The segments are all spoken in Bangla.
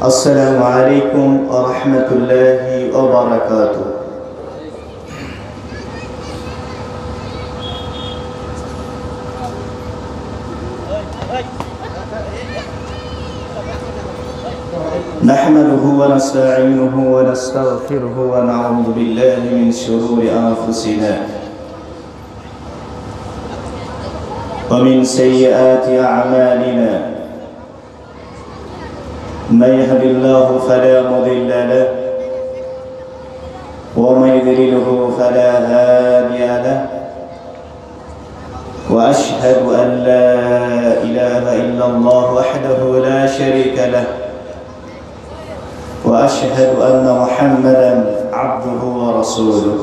السلام عليكم ورحمة الله وبركاته. نحمده ونستعينه ونستغفره ونعوذ بالله من شرور أنفسنا ومن سيئات أعمالنا. من يهد الله فلا مضل له ومن يضلله فلا هادي له، وأشهد أن لا إله إلا الله وحده لا شريك له، وأشهد أن محمدا عبده ورسوله.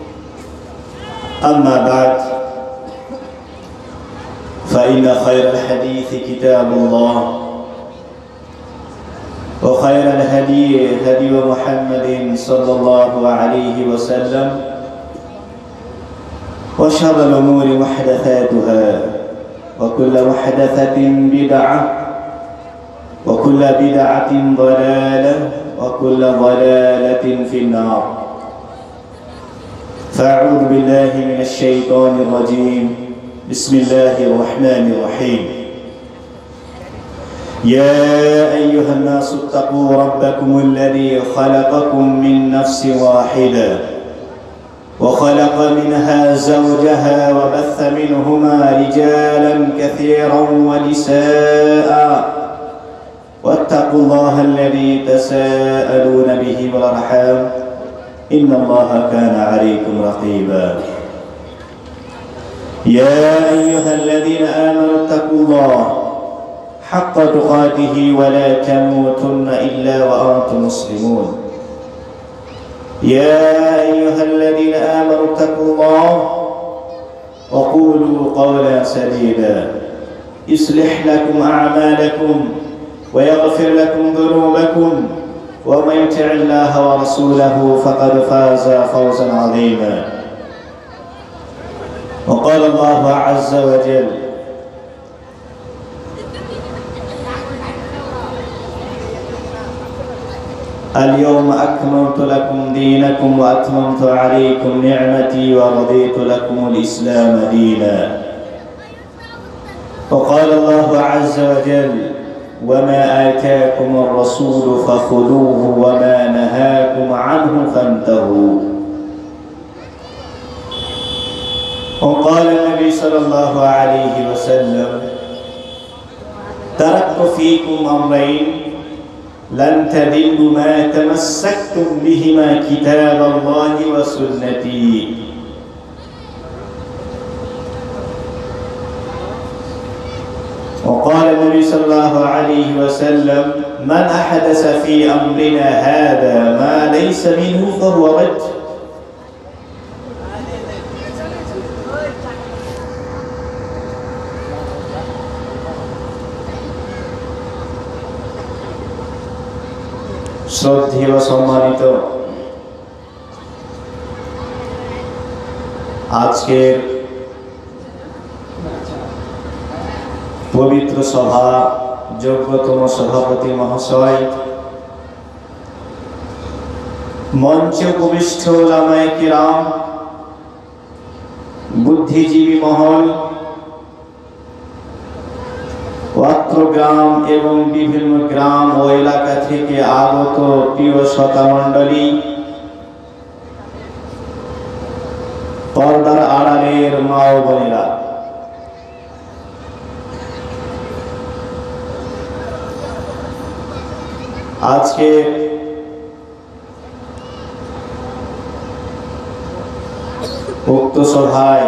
أما بعد، فإن خير الحديث كتاب الله، وخير الهدي هدي محمد صلى الله عليه وسلم، وشر الأمور محدثاتها، وكل محدثة بدعة، وكل بدعة ضلالة، وكل ضلالة في النار. فأعوذ بالله من الشيطان الرجيم. بسم الله الرحمن الرحيم. يا أيها الناس اتقوا ربكم الذي خلقكم من نفس واحدة وخلق منها زوجها وبث منهما رجالا كثيرا ونساء، واتقوا الله الذي تساءلون به والأرحام، إن الله كان عليكم رقيبا. يا أيها الذين آمنوا اتقوا الله حق تقاته ولا تموتن إلا وأنتم مسلمون. يا أيها الذين آمنوا اتقوا الله وقولوا قولا سديدا يصلح لكم أعمالكم ويغفر لكم ذنوبكم، ومن يطع الله ورسوله فقد فاز فوزا عظيما. وقال الله عز وجل: اليوم أكملت لكم دينكم وأتممت عليكم نعمتي ورضيت لكم الإسلام دينا. وقال الله عز وجل: وما آتاكم الرسول فخذوه وما نهاكم عنه فانتهوا. وقال النبي صلى الله عليه وسلم: تركت فيكم أمرين لن تضلوا ما تمسكتم بهما كتاب الله وسنتي. وقال النبي صلى الله عليه وسلم: من أحدث في أمرنا هذا ما ليس منه فهو رد. শ্রদ্ধেয় সম্মানিত, আজকের পবিত্র সভা যোগ্যতম সভাপতি মহাশয়, মঞ্চে উপবিষ্ট উলামায়ে কিরাম, বুদ্ধিজীবী মহল, গ্রাম এবং বিভিন্ন গ্রাম ও এলাকা থেকে আগত প্রিয় শ্রোতামণ্ডলী, পর্দার আড়ালের মা ও বোনেরা, আজকে উক্ত সভায়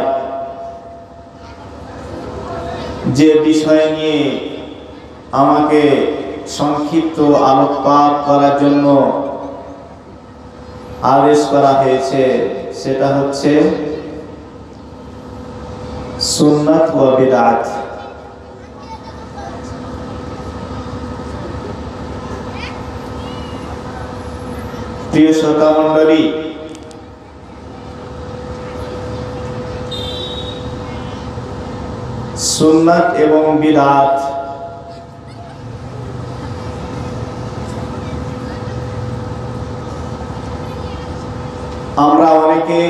যে বিষয় নিয়ে আমাকে সংক্ষিপ্ত আলোকপাত করার জন্য আদেশ করা হয়েছে, সেটা হচ্ছে সুন্নাত ওয়া বিদআত। প্রিয় শ্রোতা মণ্ডলী, সুন্নাত এবং বিদআত অনেকেই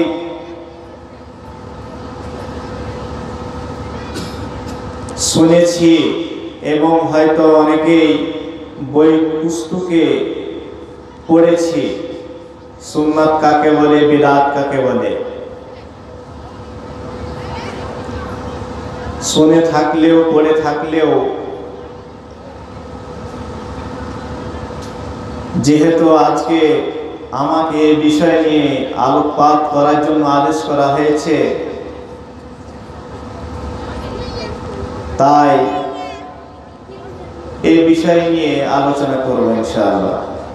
শুনেছি এবং হয়তো অনেকেই বই পুস্তকে পড়েছি সুন্নাত কাকে বলে, বিদআত কাকে বলে। শুনে থাকলেও পড়ে থাকলেও যেহেতু আজকে আমাকে এই বিষয় নিয়ে আলোকপাত করার জন্য আদেশ করা হয়েছে, তাই এই বিষয় নিয়ে আলোচনা করব ইনশাআল্লাহ।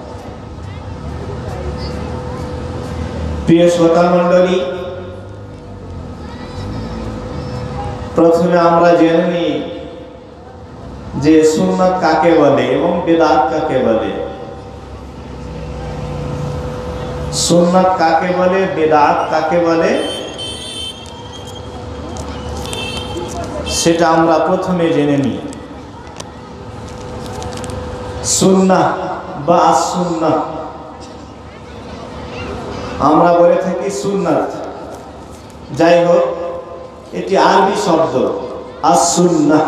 প্রিয় শ্রোতা মণ্ডলী, প্রথমে আমরা জেনে নিই যে সুন্নাত কাকে বলে এবং বিদআত কাকে বলে। সুন্নাত কাকে বলে, বিদআত কাকে বলে, সেটা আমরা প্রথমে জেনে নিই। সুন্নাহ বা আস-সুন্নাহ, আমরা বলে থাকি সুন্নাত, যাই হোক এটি আরবি শব্দ আস-সুন্নাহ।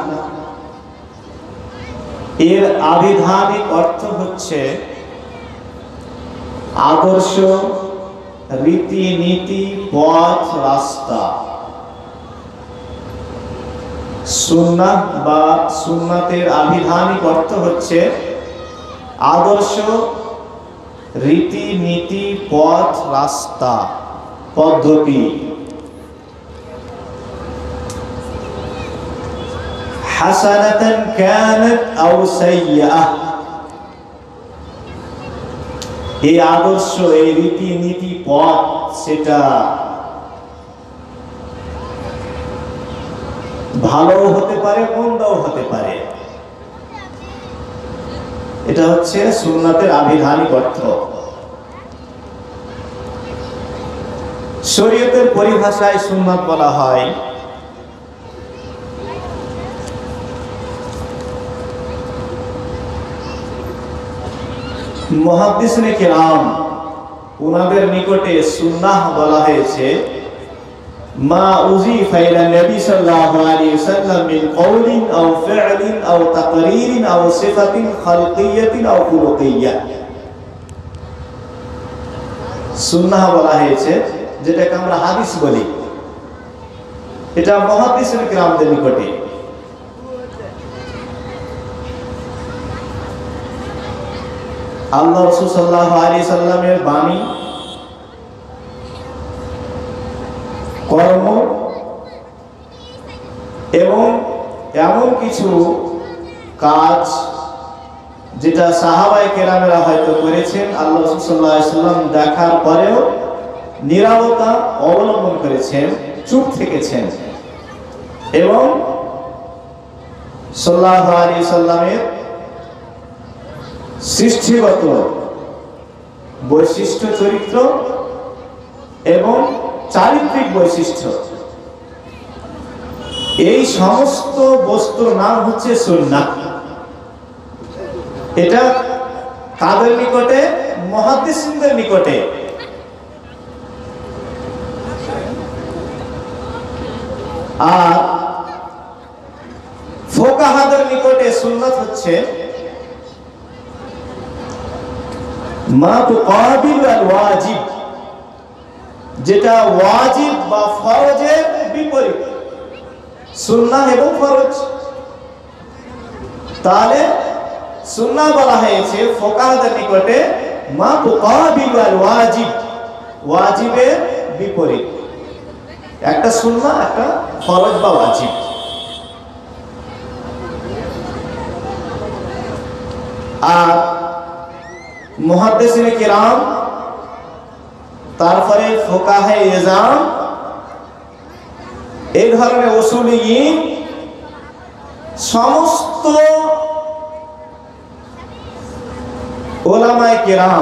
এর আবিধানিক অর্থ হচ্ছে আদর্শ, রীতি নীতি, পথ, রাস্তা। সুন্নাহ বা সুন্নাতের আবিধানিক অর্থ হচ্ছে আদর্শ, রীতি নীতি, পথ, রাস্তা, পদ্ধতি। হাসানাতান কানাত আও সাইয়্যাহ, এই আদর্শ, এই রীতি নীতি, পথ, সেটা ভালো হতে পারে, মন্দও হতে পারে। এটা হচ্ছে সুন্নাতের আবিধানিক অর্থ। শরীয়তের পরিভাষায় সুন্নাত বলা হয় মুহাদ্দিসিনে কিরাম, ওনাদের নিকটে সুন্নাহ বলা হয়েছে মা উযিফা ইলা নবী সাল্লাল্লাহু আলাইহি ওয়াসাল্লাম মিন কওলিন আও ফি'লিন আও তাকরীরিন আও সিফাতিন খালকিয়াতিন আও খুলুকিয়্যা। সুন্নাহ বলা হয়েছে যেটাকে আমরা হাদিস বলি, এটা মুহাদ্দিসিনে কিরামদের নিকটে। আল্লাহ রাসূল সাল্লাল্লাহু আলাইহি সাল্লামের বাণী, কর্ম এবং এমন কিছু কাজ যেটা সাহাবায়ে কেরামেরা হয়তো করেছেন, আল্লাহ রাসূল সাল্লাল্লাহু আলাইহি সাল্লাম দেখার পরেও নীরবতা অবলম্বন করেছেন, চুপ থেকেছেন এবং সাল্লাল্লাহু আলাইহি সাল্লামের সৃষ্টিগত বৈশিষ্ট্য, চরিত্র এবং চারিত্রিক বৈশিষ্ট্য, এই সমস্ত বস্তুর নাম হচ্ছে সুন্নাহ। এটা কাদের নিকটে? মুহাদ্দিসিনদের নিকটে। আর ফুকাহাদের নিকটে সুন্নাত হচ্ছে মা তুকাবিল আল ওয়াজিব, যেটা ওয়াজিব বা ফরজের বিপরীত। সুন্নাহ এবং ফরজ, তাহলে সুন্নাহ বলা হয়েছে ফুকাহাদের নিকটে মা তুকাবিল আল ওয়াজিব, ওয়াজিবের বিপরীত। একটা সুন্নাহ, একটা ফরজ বা ওয়াজিব। আর মুহাদ্দিসিনে কিরাম, তারপরে ফুকাহে ইজাম, এই ধরনের উসুলিয়িন, সমস্ত উলামায়ে কিরাম,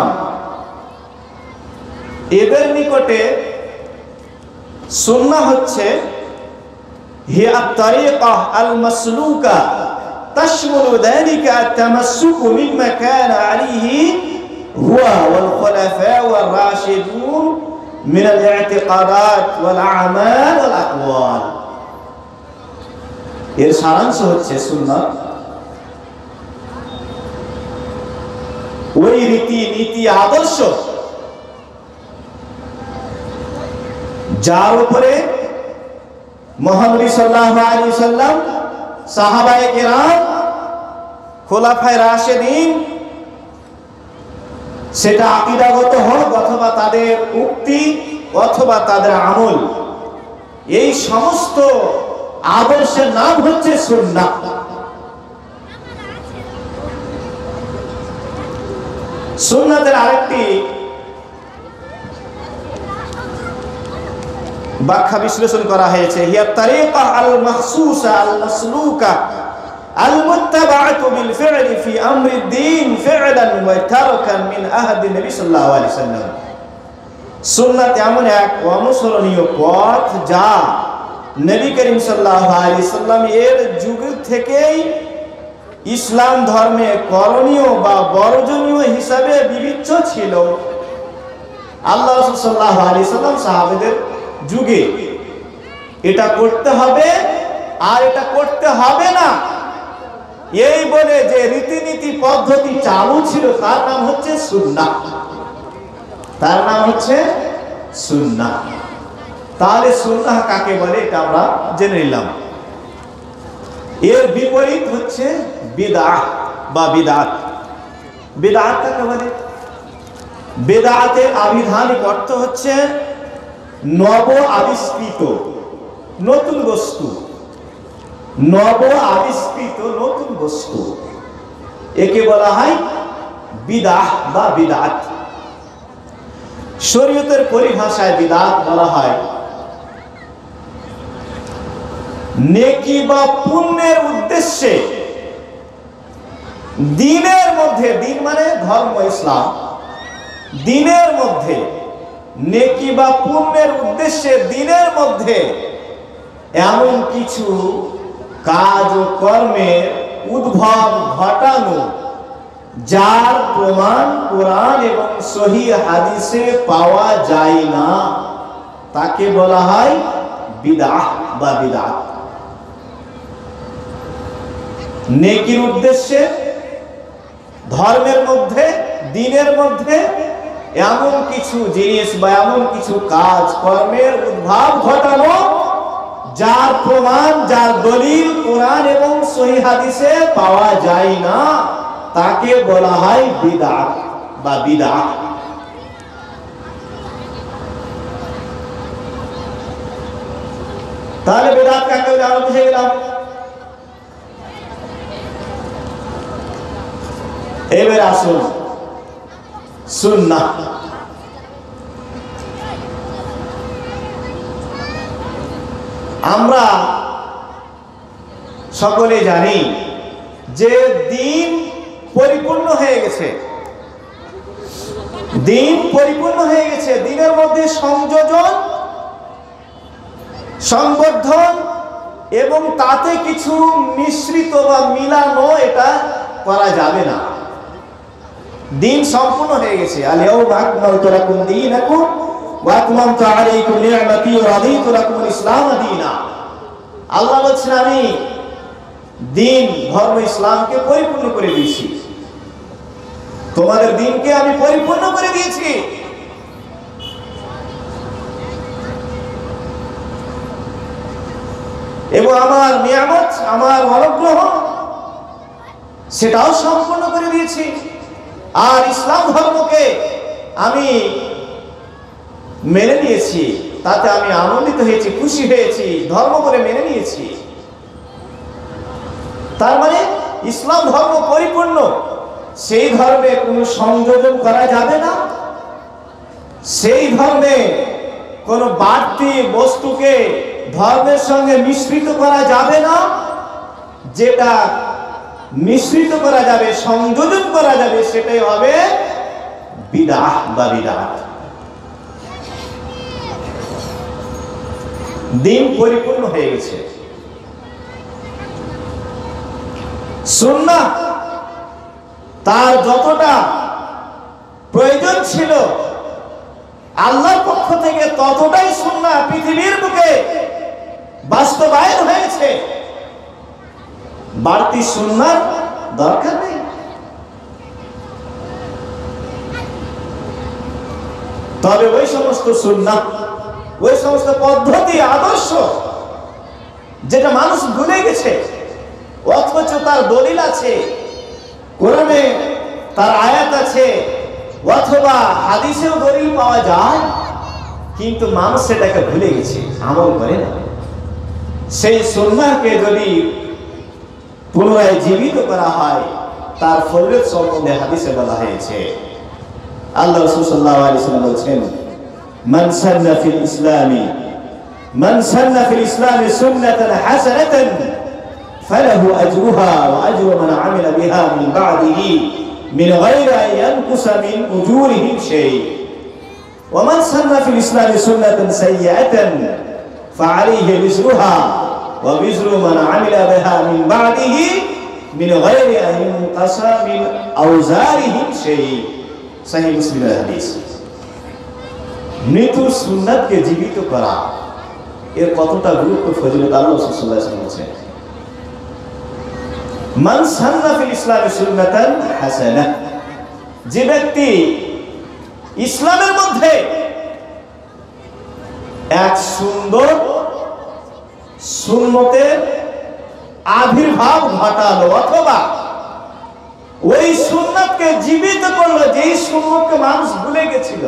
এদের নিকটে সুন্নাহ হচ্ছে হিয়া তারিকা আল মাসলুকা তাশমুলু যালিকা আত-তামাসসুকু মিম্মা কানা আলাইহি হুয়া ওয়াল খুলাফা ওয়ার রাশিদুন মিনাল ইতিকাদাত ওয়াল আমাল ওয়াল আকওয়াল। এর সারাংশ হচ্ছে সুন্নাত ওই রীতি নীতি আদর্শ যার উপরে মহানবী সাল্লাল্লাহু আলাইহি সাল্লাম, সাহাবায়ে কেরাম, খোলাফায়ে রাশেদিন, সেটা আকীদাগত হোক অথবা তাদের উক্তি অথবা তাদের আমল, এই সমস্ত আদর্শের নাম হচ্ছে সুন্নাহ। সুন্নাতের আরেকটি ব্যাখ্যা বিশ্লেষণ করা হয়েছে, হিয়া তারিকা আল মাখসুসা আল মাসলুকা আল মুত্তাবাআতু বিল ফি'লি ফি আমরি দ্বীন ফি'লান ওয়া তারকান মিন আহদি নবী সাল্লাল্লাহু আলাইহি সাল্লাম। সুন্নাত এমন এক অনুসরণীয় পথ যা নবী করিম সাল্লাল্লাহু আলাইহি সাল্লাম এর যুগ থেকেই ইসলাম ধর্মে করণীয় বা বর্জনীয় হিসাবে বিবেচ্য ছিল। আল্লাহ রাসূল সাল্লাল্লাহু আলাইহি সাল্লাম সাহাবাদের যুগে এটা করতে হবে আর এটা করতে হবে না এই বলে যে রীতিনীতি পদ্ধতি চালু ছিল তার নাম হচ্ছে সুন্নাহ, তার নাম হচ্ছে সুন্নাহ। তাহলে সুন্নাহ কাকে বলে এটা আমরা জেনে নিলাম। এর বিপরীত হচ্ছে বিদআহ বা বিদআত। বিদআত কাকে বলে? বিদআতের আবিধানিক অর্থ হচ্ছে নব আবিষ্কৃত নতুন বস্তু, নব আবিষ্কৃত নতুন বস্তু, একে বলা হয় বিদআহ বা বিদআত। শরীয়তের পরিভাষায় বিদআত বলা হয় নেকি বা পুণ্যের উদ্দেশ্যে দ্বীনের মধ্যে, দ্বীন মানে ধর্ম ইসলাম, দ্বীনের মধ্যে নেকি বা পুণ্যের উদ্দেশ্যে দ্বীনের মধ্যে এমন কিছু কাজ ও কর্মের উদ্ভব ঘটানো যার প্রমাণ কোরআন এবং সহিহ হাদিসে পাওয়া যায় না, তাকে বলা হয় বিদআহ বা বিদআত। নেকির উদ্দেশ্যে ধর্মের মধ্যে দ্বীনের মধ্যে এমন কিছু জিনিস বা এমন কিছু কাজ কর্মের উদ্ভব ঘটানো যার প্রমাণ, যার দলিল কোরআন এবং সহিহ হাদিসে পাওয়া যায় না, তাকে বলা হয় বিদআত বা বিদআহ। তাহলে বিদআত কাকে বলে আমরা বুঝে গেলাম। এবার আসুন সুন্নাহ। আমরা সকলে জানি যে দ্বীন পরিপূর্ণ হয়ে গেছে, দ্বীন পরিপূর্ণ হয়ে গেছে। দ্বীনের মধ্যে সংযোজন, সংবর্ধন এবং তাতে কিছু মিশ্রিত বা মিলানো এটা করা যাবে না। দ্বীন সম্পূর্ণ হয়ে গেছে। আল-ইয়াওমা আকমালতু লাকুম দীনাকুম ওয়া আতমামতু আলাইকুম নি'মাতি ওয়া রাদিতু লাকুমুল ইসলাম দীনা। আল্লাহ বলেছেন আমি দ্বীন ধর্ম ইসলামকে পরিপূর্ণ করে দিয়েছি, তোমাদের দ্বীনকে আমি পরিপূর্ণ করে দিয়েছি। এবং আমার নিয়ামত, আমার অনুগ্রহ সেটাও সম্পূর্ণ করে দিয়েছি। আর ইসলাম ধর্মকে আমি মেনে নিয়েছি, তাতে আমি আনন্দিত হয়েছি, খুশি হয়েছি, ধর্ম করে মেনে নিয়েছি। তার মানে ইসলাম ধর্ম পরিপূর্ণ, সেই ধর্মে কোনো সংযোজন করা যাবে না, সেই ধর্মে কোনো বাড়তি বস্তুকে ধর্মের সঙ্গে মিশ্রিত করা যাবে না। যেটা মিশ্রিত করা যাবে, সংযোজন করা যাবে, সেটাই হবে বিদআহ বা বিদআত। দ্বীন পরিপূর্ণ হয়ে গেছে। সুন্নাহ তার যতটা প্রয়োজন ছিল আল্লাহর পক্ষ থেকে ততটাই সুন্নাহ পৃথিবীর বুকে বাস্তবায়ন হয়েছে, বাড়তি সুন্নাহর দরকার নেই। তবে ওই সমস্ত সুন্নাহ, ওই সমস্ত পদ্ধতি, আদর্শ যেটা মানুষ ভুলে গেছে, অথচ তার দলিল আছে, কোরআনে তার আয়াত আছে, অথবা হাদিসেও দলিল পাওয়া যায়, কিন্তু মানুষ সেটাকে ভুলে গেছে, আমল করে না। সেই সুন্নাহকে যদি পুনরায় জীবিত করা হয়, তার ফজিলত সম্বন্ধে হাদিসে বলা হয়েছে। আল্লাহ রাসূল সাল্লাল্লাহু আলাইহি ওয়াসাল্লাম বলেছেন, মান সান্না ফিল ইসলামি সুন্নাতান হাসানাতান ফালাহু আজরুহা ওয়া আজরু মান আমিলা বিহা মিন বা'দিহি মিন গায়রি আন ইয়ানকুসা মিন উজুরিহিম শাই ওয়া মান সান্না ফিল ইসলামি সুন্নাতান সাইয়্যাতান ফাআলাইহি বিজরুহা ওয়া বিজরু মান আমিলা বিহা মিন বা'দিহি মিন গায়রি আন ইয়ানকুসা মিন আওজারিহিম শাই। সহিহ মুসলিমের হাদিস। মৃত্যু সুন্নাতকে জীবিত করা, এর কতটা গুরুত্ব ফজিলত আল্লাহ রাসূল সাল্লাল্লাহু আলাইহি ওয়াসাল্লাম বলেছেন। মান সান্না ফিল ইসলামি সুন্নাতান হাসানাহ, যে ব্যক্তি ইসলামের মধ্যে এক সুন্দর সুন্নতের আবির্ভাব ঘটালো, অথবা ওই সুন্নাতকে জীবিত করলো, যেই সুন্নতকে মানুষ ভুলে গেছিল,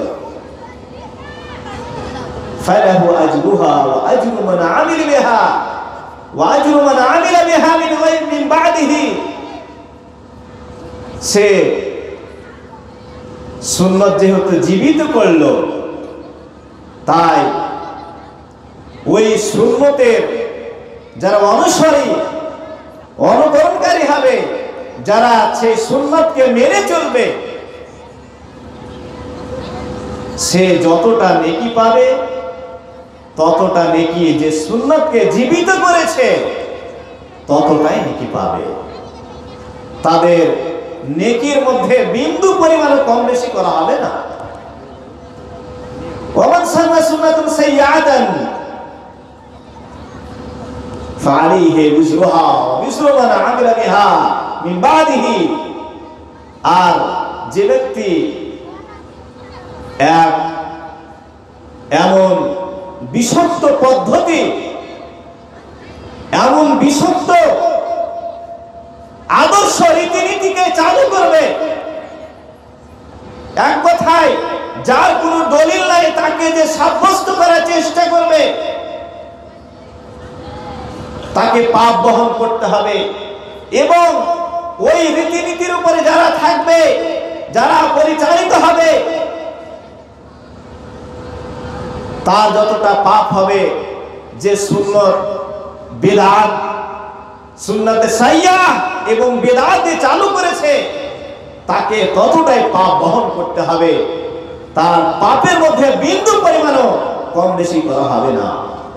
ফালাহু আজরুহা ওয়া আজরু মান আমিলা বিহা ওয়া আজরু মান আমিলা বিহা মিন বা'দিহি। সে সুন্নত যেহেতু জীবিত করলো, তাই ওই সুন্নতের যারা অনুসারী, অনুকরণকারী হবে, যারা সেই সুন্নতকে মেনে চলবে, সে যতটা নেকি পাবে, ততটা নেকি যে সুন্নতকে জীবিত করেছে ততটাই নেকি পাবে। তাদের নেকির মধ্যে বিন্দু পরিমাণ কম বেশি করা হবে না। ওমান সান্না সুন্নাতান সাইয়্যাতান ফাআলাইহি বিজরুহা ওয়া বিজরু মান আমিলা বিহা মিন বা'দিহি। আর যে ব্যক্তি এমন বিষাক্ত পদ্ধতি, এমন বিষাক্ত আদর্শ রীতিনীতিকে চালু করবে, এক কথায় যার কোনো দলিল নাই তাকে যে সাব্যস্ত করার চেষ্টা করবে, তাকে পাপ বহন করতে হবে। এবং ওই রীতিনীতির উপরে যারা থাকবে, যারা পরিচালিত হবে, তার যতটা পাপ হবে, যে সুন্নত বিদআত, সুন্নতে সাইয়্যা এবং বিদআত চালু করেছে, তাকে ততটাই পাপ বহন করতে হবে। তার পাপের মধ্যে বিন্দু পরিমাণও কম বেশি করা হবে না।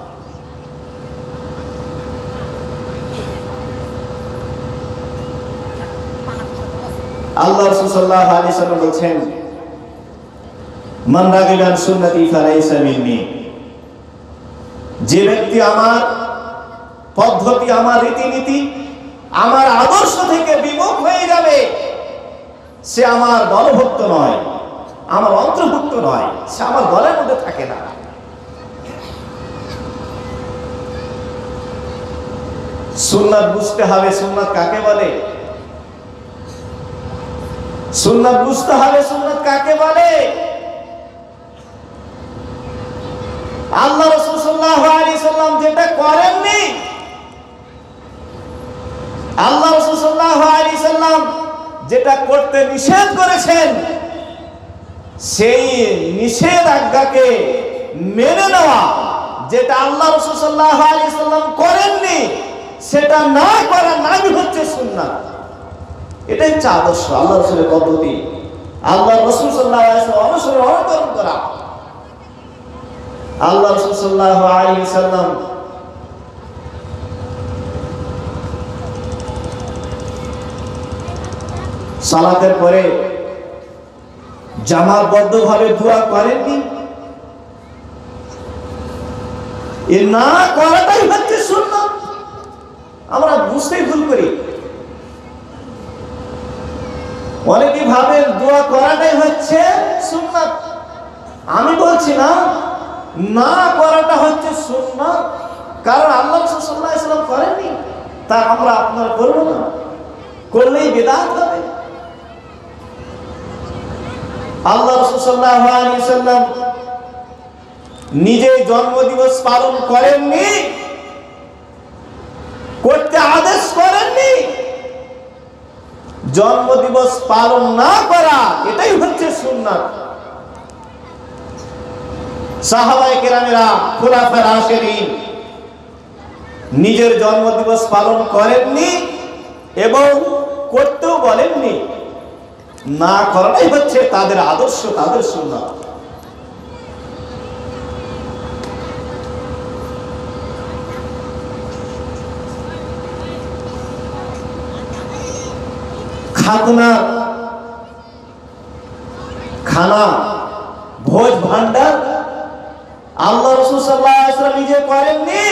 আল্লাহ রাসূল সাল্লাল্লাহু আলাইহি ওয়াসাল্লাম বলেছেন, মান রাগিবা আন সুন্নতি ফালাইসা মিন্নি, যে ব্যক্তি আমার পদ্ধতি, আমার রীতিনীতি, আমার আদর্শ থেকে বিমুখ হয়ে যাবে, সে আমার দলভুক্ত নয়, আমার অন্তর্ভুক্ত নয়, সে আমার দলের মধ্যে থাকে না। সুন্নাত বুঝতে হবে, সুন্নাত কাকে বলে, সুন্নাত বুঝতে হবে, সুন্নাত কাকে বলে। আল্লাহ রাসূল সাল্লাল্লাহু আলাইহি ওয়াসাল্লাম যেটা করেননি, আল্লাহ রাসূল সাল্লাল্লাহু আলাইহি ওয়াসাল্লাম যেটা করতে নিষেধ করেছেন, সেই নিষেধাজ্ঞাকে মেনে নেওয়া, যেটা আল্লাহ রাসূল সাল্লাল্লাহু আলাইহি ওয়াসাল্লাম করেননি, সেটা না করার নামই হচ্ছে সুন্নাত। এটাই হচ্ছে আদর্শ, আল্লাহ রাসূলের পদ্ধতি, আল্লাহ রাসূল সাল্লাল্লাহু আলাইহি ওয়াসাল্লাম অনুসরণ, অনুকরণ করা। আল্লাহ রাসূল সাল্লাল্লাহু আলাইহি ওয়াসাল্লাম সালাতের পরে জামাতবদ্ধভাবে দোয়া করেননি, এ না করাটাই হচ্ছে সুন্নাত। আমরা বুঝতেই ভুল করি। অনেকে ভাবেন দোয়া করাটাই হচ্ছে সুন্নাত। আমি বলছি না, না করাটা হচ্ছে সুন্নাত, কারণ আল্লাহ রাসূল সাল্লাল্লাহু আলাইহি ওয়াসাল্লাম করেননি, তা আমরা আপনারা করব না, করলেই বিদআত হবে। আল্লাহ রাসূল সাল্লাল্লাহু আলাইহি ওয়াসাল্লাম নিজে জন্মদিবস পালন করেননি, করতে আদেশ করেননি। জন্মদিবস পালন না করা এটাই হচ্ছে সুন্নাত। সাহাবায়ে কেরামেরা, খুলাফায়ে রাশিদিন নিজের জন্মদিবস পালন করেননি এবং করতেও বলেননি। না করাটাই হচ্ছে তাদের আদর্শ, তাদের সুন্নাত। খাতনা, খানা, ভোজ ভান্ডার আল্লাহ রাসূল সাল্লাল্লাহু আলাইহি ওয়াসাল্লাম নিজে করেননি,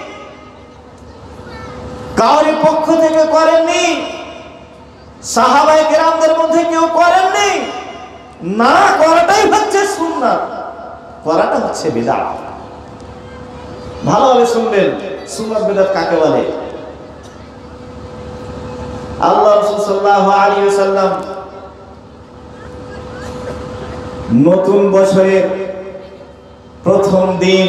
কাউরি পক্ষ থেকে করেননি, সাহাবায়ে কেরামদের মধ্যে কেউ করেননি। না করাটাই হচ্ছে সুন্নাত, করাটা হচ্ছে বিদআত। ভালোভাবে শুনবেন, সুন্নাত বিদআত কাকে বলে। আল্লাহ রাসূল সাল্লাল্লাহু আলাইহি ওয়াসাল্লাম নতুন বছরের প্রথম দিন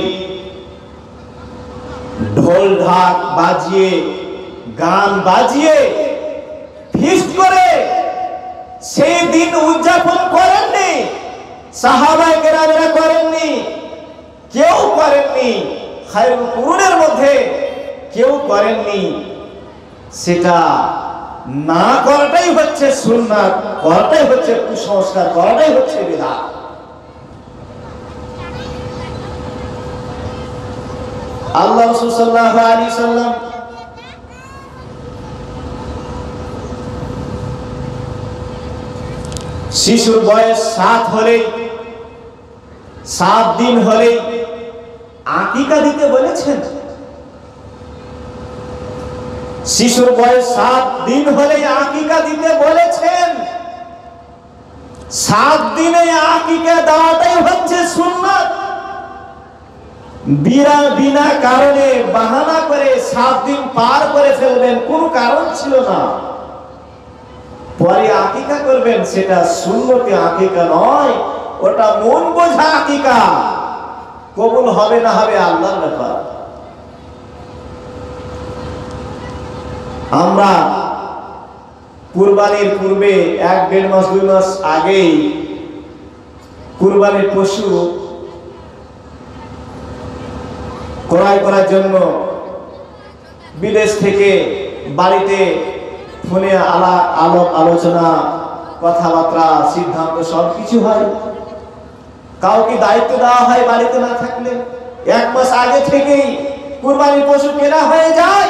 ঢোল ঢাক বাজিয়ে, গান বাজিয়ে, ফিস্ট করে সেই দিন উদযাপন করেননি। সাহাবায়ে কেরামেরা করেননি, কেউ করেননি, খায়রুল কুরুনের মধ্যে কেউ করেননি। সেটা না করাটাই হচ্ছে সুন্নাত, করাটাই হচ্ছে কুসংস্কার, করাটাই হচ্ছে বিদআত। আল্লাহ রাসূল সাল্লাল্লাহু আলাইহি ওয়াসাল্লাম শিশুর বয়স 7 হলেই, 7 দিন হলেই আকিকা দিতে বলেছেন। শিশুর বয়স 7 দিন হলেই আকিকা দিতে বলেছেন। 7 দিনে আকিকা দেওয়াটাই হচ্ছে সুন্নাত। বিনা কারণে বাহানা করে 7 দিন পার করে ফেলবেন, কোনো কারণ ছিল না, পরে আকিকা করবেন, সেটা সুন্নতি আকিকা নয়, ওটা মন বোঝা আকিকা। কবুল হবে না হবে আল্লাহর ব্যাপার। আমরা কুরবানির পূর্বে 1-1.5 মাস 2 মাস আগেই কুরবানির পশু ক্রয় করার জন্য বিদেশ থেকে বাড়িতে ফোনে আলোচনা, কথাবার্তা, সিদ্ধান্ত সবকিছু হয়। কাউকে দায়িত্ব দেওয়া হয় বাড়িতে না থাকলে, 1 মাস আগে থেকেই কুরবানির পশু কেনা হয়ে যায়।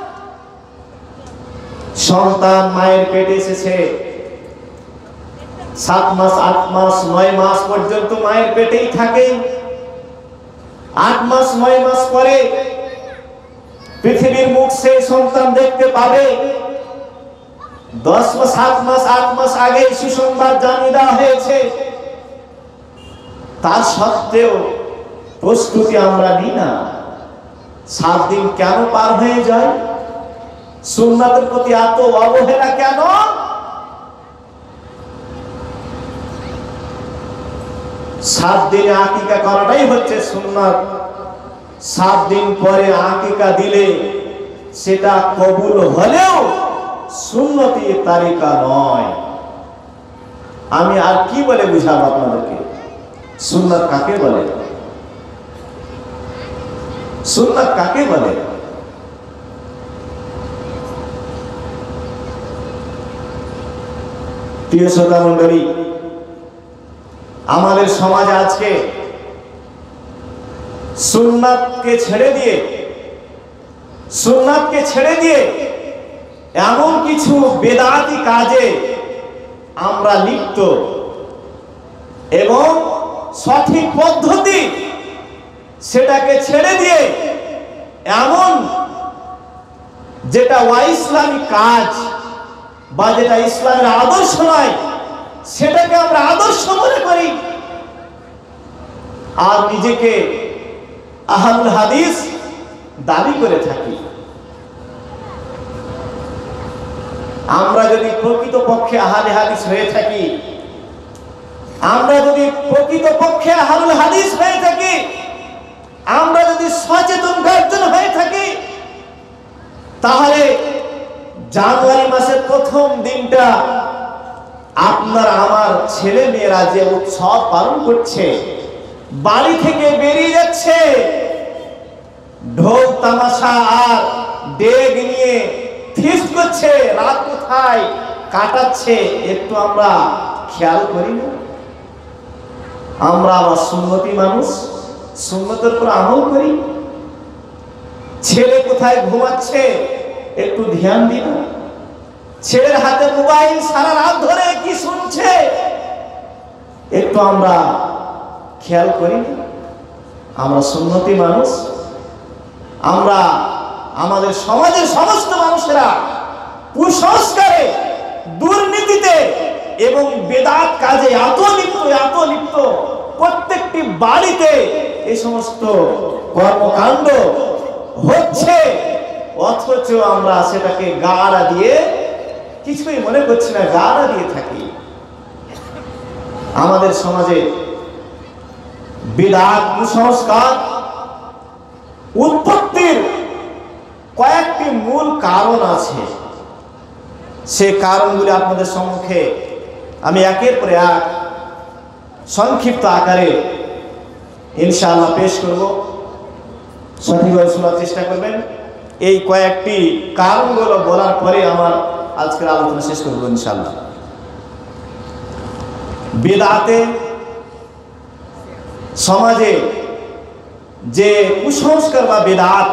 সন্তান মায়ের পেটে এসেছে, 7 মাস 8 মাস 9 মাস পর্যন্ত মায়ের পেটেই থাকে। 8 মাস 9 মাস পরে পৃথিবীর মুখ সেই সন্তান দেখতে পাবে। 10 মাস 7 মাস 8 মাস আগে সুসংবাদ জানিয়ে দেওয়া হয়েছে, তার সত্ত্বেও প্রস্তুতি আমরা নিই না। 7 দিন কেন পার হয়ে যায়? সুন্নাতের প্রতি এত অবহেলা কেন? সাত দিনে আকিকা করাটাই হচ্ছে সুন্নাত। 7 দিন পরে আকিকা দিলে সেটা কবুল হলেও সুন্নতি তারিকা নয়। আমি আর কি বলে বুঝাবো আপনাদেরকে? সুন্নাত কাকে বলে? সুন্নাত কাকে বলে? প্রিয় শ্রোতা মণ্ডলী, আমাদের সমাজে আজকে সুন্নাতকে ছেড়ে দিয়ে এমন কিছু বেদাতি কাজে আমরা লিপ্ত এবং সঠিক পদ্ধতি সেটাকে ছেড়ে দিয়ে এমন যেটা ইসলামিক কাজ বা যেটা ইসলামের আদর্শ নয় সেটাকে আমরা আদর্শ মনে করি আর নিজেকে আহলুল হাদিস দাবি করে থাকি। আমরা যদি প্রকৃতপক্ষে আহলে হাদিস হয়ে থাকি, আমরা যদি প্রকৃতপক্ষে আহলুল হাদিস হয়ে থাকি, আমরা যদি সচেতন গর্জন হয়ে থাকি, তাহলে জানুয়ারি মাসের প্রথম দিনটা আপনার আমার ছেলে মেয়েরা যে উৎসব পালন করছে, বাড়ি থেকে বেরিয়ে যাচ্ছে ঢোল তামাশা আর ডেগ নিয়ে ফিস্ট করছে, রাত কোথায় কাটাচ্ছে একটু আমরা খেয়াল করি না? আমরা আমার সুন্নতি মানুষ, সুন্নতের উপর আমল করি। ছেলে কোথায় ঘুমাচ্ছে একটু ধ্যান দিই না? ছেলের হাতে মোবাইল সারা রাত ধরে কি শুনছে একটু আমরা খেয়াল করি না? আমরা সুন্নতি মানুষ। আমরা আমাদের সমাজের সমস্ত মানুষেরা কুসংস্কারে, দুর্নীতিতে এবং বেদাত কাজে এত লিপ্ত, প্রত্যেকটি বাড়িতে এই সমস্ত কর্মকাণ্ড হচ্ছে, অথচ আমরা সেটাকে গাড়া দিয়ে কিছুই মনে করছি না, গাড়া দিয়ে থাকি। আমাদের সমাজে বিদআত, কুসংস্কার উৎপত্তির কয়েকটি মূল কারণ আছে। সে কারণগুলি আপনাদের সম্মুখে আমি একের পর এক সংক্ষিপ্ত আকারে ইনশাআল্লাহ পেশ করব। সঠিকভাবে শোনার চেষ্টা করবেন। এই কয়েকটি কারণগুলো বলার পরে আমার আজকের আলোচনা শেষ করব ইনশাআল্লাহ। বিদআতে সমাজে যে কুসংস্কার বা বিদআত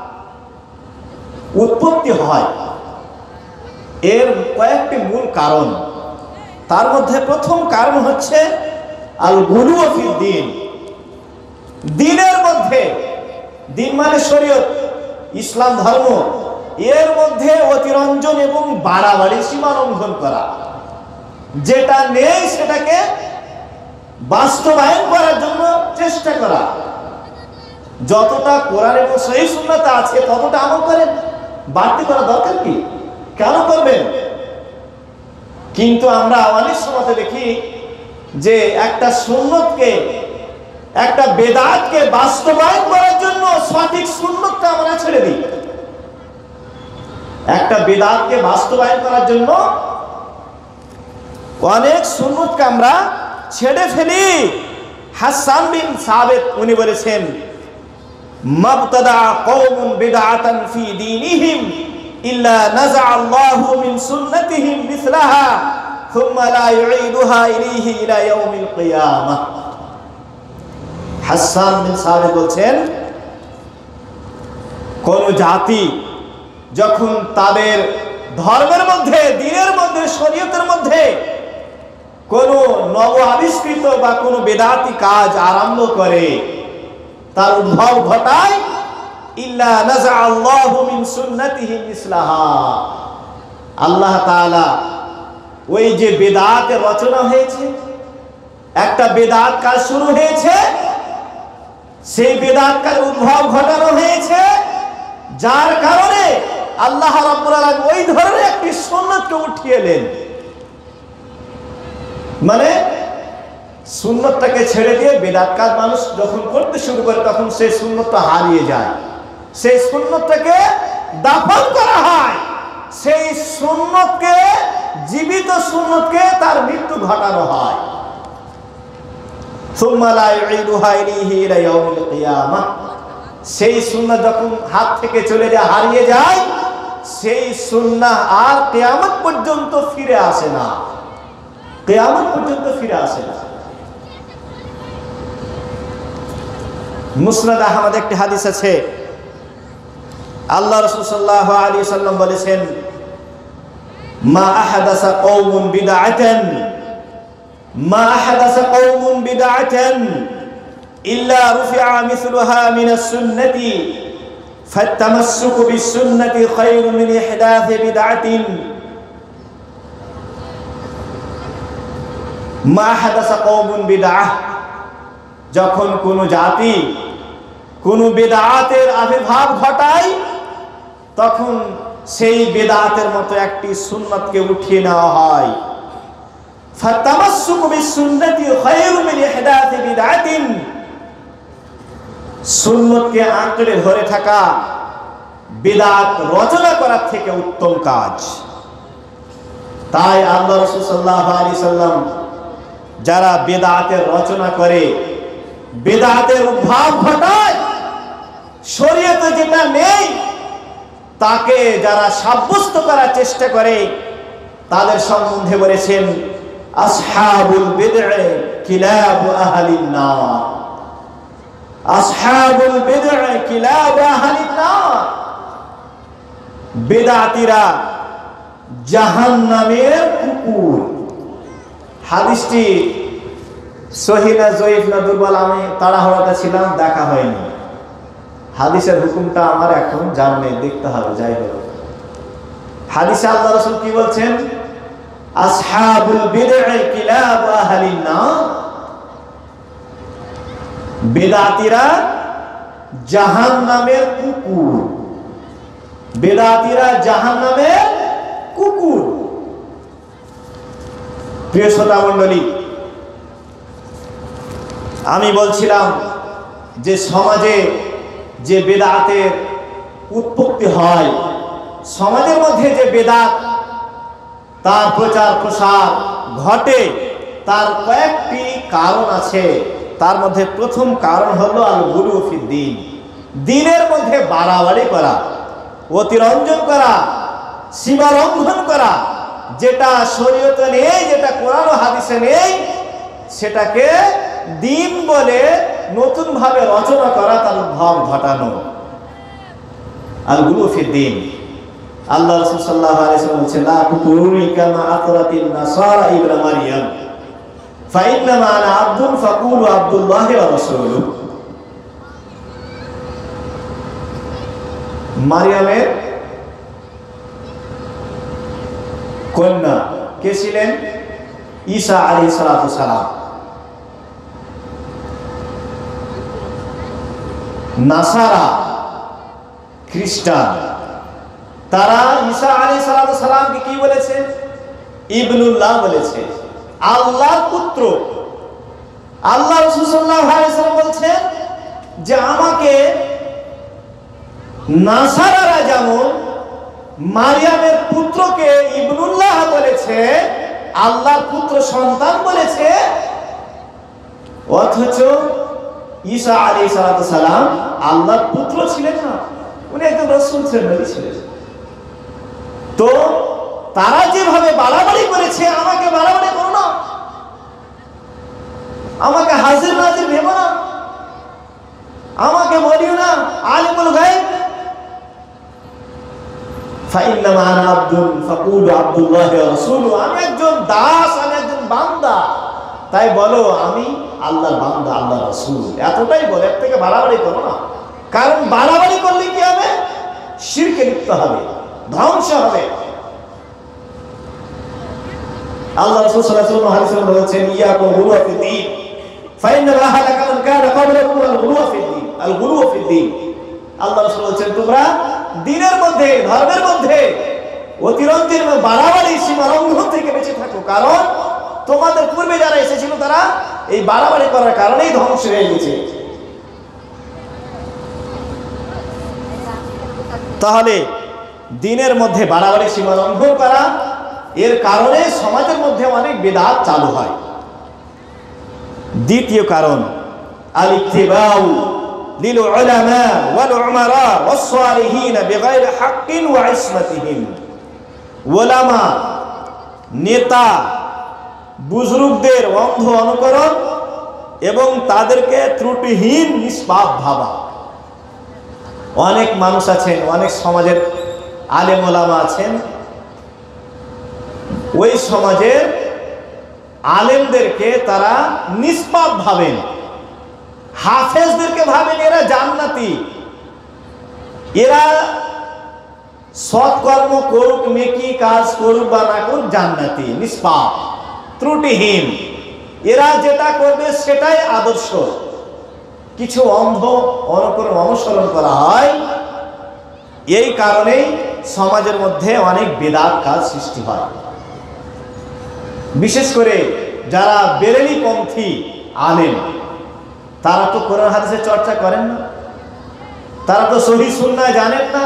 উৎপত্তি হয়, এর কয়েকটি মূল কারণ। তার মধ্যে প্রথম কারণ হচ্ছে আল গুলু ফিদ দ্বীন। দ্বীনের মধ্যে, দ্বীন মানে শরীয়ত, ইসলাম ধর্ম, এর মধ্যে অতিরঞ্জন এবং বাড়াবাড়ি, সীমা লঙ্ঘন করা, যেটা নেই সেটাকে বাস্তবায়ন করার জন্য চেষ্টা করা। যতটা কোরআন এবং সহিহ সুন্নাতে আছে ততটা আমল করেন, বাড়তি করা দরকার কি? কেন করবেন? কিন্তু আমরা অনেক সময় দেখি যে একটা সুন্নতকে, একটা বেদাতকে বাস্তবায়ন করার জন্য সঠিক সুন্নতটা আমরা ছেড়ে দিই। একটা বেদাতকে বাস্তবায়ন করার জন্য অনেক সুন্নতকে আমরা ছেড়ে ফেলি। হাসান বিন সাবিত উনি বলেছেন, মাবতাদা কওমুন বিদআতান ফি দীনিহিম ইল্লা নাযা আল্লাহু মিন সুন্নাতিহিম মিসলাহা থুম্মা লা ইউঈদুহা ইলাইহি ইলা ইয়াউমিল কিয়ামাহ। হাসান বিন সাবিত বলছেন, কোন জাতি যখন তাদের ধর্মের মধ্যে, দ্বীনের মধ্যে, শরীয়তের মধ্যে কোন নব আবিষ্কৃত বা কোন বেদাতি কাজ আরম্ভ করে, তার উদ্ভব ঘটায়, ইল্লা নাযা আল্লাহু মিন সুন্নাতিহি মিসলাহা, আল্লাহ তাআলা ওই যে বেদাতের রচনা হয়েছে, একটা বেদাত কাজ শুরু হয়েছে, সেই বেদাত কাজ উদ্ভব ঘটানো হয়েছে, যার কারণে আল্লাহ রাব্বুল আলামিন ওই ধরনের একটি সুন্নতকে উঠিয়ে এলেন। মানে সুন্নতটাকে ছেড়ে দিয়ে বেদাত কাজ মানুষ যখন করতে শুরু করে তখন সেই সুন্নতটা হারিয়ে যায়, সেই সুন্নতটাকে দাফন করা হয়, সেই সুন্নতকে, জীবিত সুন্নতকে তার মৃত্যু ঘটানো হয়। সুম্মা লা ইউঈদুহা ইলাইহি ইলা ইয়াউমিল কিয়ামাহ। সেই সুন্নাহ যখন হাত থেকে চলে যায়, হারিয়ে যায়, সেই সুন্নাহ আর কিয়ামত পর্যন্ত ফিরে আসে না, কিয়ামত পর্যন্ত ফিরে আসে না। মুসনাদ আহমদ একটি হাদিস আছে, আল্লাহ রাসূল সাল্লাল্লাহু আলাইহি ওয়াসাল্লাম বলেছেন, মা আহাদাসা কওমুন বিদআতান, মা আহাদাসা কওমুন বিদআতান ইল্লা রুফিআ মিসলুহা মিনাস সুন্নতি ফাত্তামাসসুকু বিস-সুন্নতি খায়রুম মিন ইহদাসি বিদআতিন মা হাদাসা কওমুন বিদআহ। যখন কোন জাতি কোন বিদআতের আবির্ভাব ঘটায় তখন সেই বিদআতের মতো একটি সুন্নাতকে উঠিয়ে নেওয়া হয়। ফাতামাসসুকু বিস-সুন্নতি খায়রুম মিন ইহদাসি বিদআতিন, সুন্নতকে আঁকড়ে ধরে থাকা বিদআত রচনা করার থেকে উত্তম কাজ। তাই আল্লাহ রাসূল সাল্লাল্লাহু আলাইহি সাল্লাম যারা বিদআতের রচনা করে, বিদআতের উদ্ভব ঘটায়, শরীয়তে যেটা নেই তাকে যারা সাব্যস্ত করার চেষ্টা করে তাদের সম্বন্ধে বলেছেন আসহাবুল বিদআ কিলাবু আহলিন নার, আসহাবুল বিদআ কিলাবু আহলিন নার, বিদআতিরা জাহান্নামের কুকুর। হাদিসটি সহিহ না জয়ীফ না দুর্বল, আমি তাড়াহুড়াতে ছিলাম, দেখা হয়নি। হাদিসের হুকুমটা আমার এখন জানা নেই, দেখতে হবে। যাই হোক, হাদিসে আল্লাহ রাসূল কি বলছেন? আসহাবুল বিদআ কিলাবু আহলিন নার, বিদআতিরা জাহান্নামের কুকুর, বিদআতিরা জাহান্নামের কুকুর। প্রিয় শ্রোতা মণ্ডলী, আমি বলছিলাম যে সমাজে যে বেদাতের উৎপত্তি হয়, সমাজের মধ্যে যে বেদাত তার প্রচার প্রসার ঘটে, তার কয়েকটি কারণ আছে। তার মধ্যে প্রথম কারণ হলো আল গুলু ফিদ্দিন, দ্বীনের মধ্যে বাড়াবাড়ি করা, অতিরঞ্জন করা, সীমা লঙ্ঘন করা। যেটা শরীয়তে নেই, যেটা কোরআন ও হাদিসে নেই, সেটাকে দ্বীন বলে নতুন ভাবে রচনা করা, তার উদ্ভব ঘটানো, আল গুলু ফিদ্দিন। আল্লাহ রাসূল সাল্লাল্লাহু আলাইহি ওয়াসাল্লাম বলেছেন লা তুতুরুনি কামা আতরাতিন নাসারা ইবনা মারইয়াম ফাইন্নামা আনা আবদুন ফাকুলু আব্দুল্লাহি ওয়া রাসূলুহু। মারইয়ামের কন্যা কে ছিলেন? ঈসা আলাইহিস সালাম। নাসারা খ্রিস্টান, তারা ঈসা আলাইহিস সালামকে কি বলেছে? ইবনুল্লাহ বলেছে, আল্লাহর পুত্র। আল্লাহ রাসূল সাল্লাল্লাহু আলাইহি ওয়াসাল্লাম বলছেন যে আমাকে নাসারারা যেমন মারিয়ামের পুত্রকে ইবনুল্লাহ বলেছে, আল্লাহর পুত্র সন্তান বলেছে, অথচ ঈসা আলাইহিস সালাম আল্লাহর পুত্র ছিলেন না, উনি একজন রাসূল ছিলেন, নবী ছিলেন। তো তারা যেভাবে বাড়াবাড়ি করেছে, আমাকে বাড়াবাড়ি করো না, আমাকে হাজির নাজির ভেবো না, আমাকে বলিও না আলিমুল গায়ব। ফাইন্নামা আনা আবদুন ফাকুলু আব্দুল্লাহি ওয়া রাসূলুহু, আমি একজন দাস, আমি একজন বান্দা, তাই বলো আমি আল্লাহর বান্দা, আল্লাহর রাসূল। এতটাই বলে, এর থেকে বাড়াবাড়ি করো না। কারণ বাড়াবাড়ি করলে কি হবে? শিরকে লিপ্ত হবে, ধ্বংস হবে। আল্লাহ রাসূল সাল্লাল্লাহু আলাইহি ওয়াসাল্লাম বলেছেন ইয়াকুম গুলু ফিদ্দিন ফাইন্না আহলাকা মান কানা ক্বাবলাকুম আল গুলু ফিদ্দিন, আল গুলু ফিদ্দিন। আল্লাহ রাসূল বলেছেন তোমরা দ্বীনের মধ্যে, ধর্মের মধ্যে অতিরঞ্জন এবং বাড়াবাড়ি সীমা লঙ্ঘন থেকে বেঁচে থাকো। কারণ তোমাদের পূর্বে যারা এসেছিল তারা এই বাড়াবাড়ি করার কারণেই ধ্বংস হয়ে গেছে। তাহলে দ্বীনের মধ্যে বাড়াবাড়ি সীমা লঙ্ঘন করা, এর কারণে সমাজের মধ্যে অনেক বিদআত চালু হয়। দ্বিতীয় কারণ আল ইত্তিবাউ লিল উলামা ওয়াল উমারা ওয়াস সালিহিন বিগাইরি হাক্কিন ওয়া ইসমাতিহিম। উলামা, নেতা, বুজুর্গদের অন্ধ অনুকরণ এবং তাদেরকে ত্রুটিহীন নিষ্পাপ ভাবা। অনেক মানুষ আছেন, অনেক সমাজের আলেম ওলামা আছেন, ওই সমাজের আলেমদেরকে তারা নিষ্পাপ ভাবেন, হাফেজদেরকে ভাবেন এরা জান্নাতি, এরা সৎকর্ম করুক, নেকি কাজ করুক বা না করুক, জান্নাতি, নিষ্পাপ, ত্রুটিহীন, এরা যেটা করবে সেটাই আদর্শ। কিছু অন্ধ অনুসরণ করা হয়, এই কারণেই সমাজের মধ্যে অনেক বেদাত কাজ সৃষ্টি হয়। বিশেষ করে যারা বেরেলি পন্থী আলেম, তারা তো কোরআন হাদিসের চর্চা করেন না, তারা তো সহিহ সুন্নাহ জানেন না,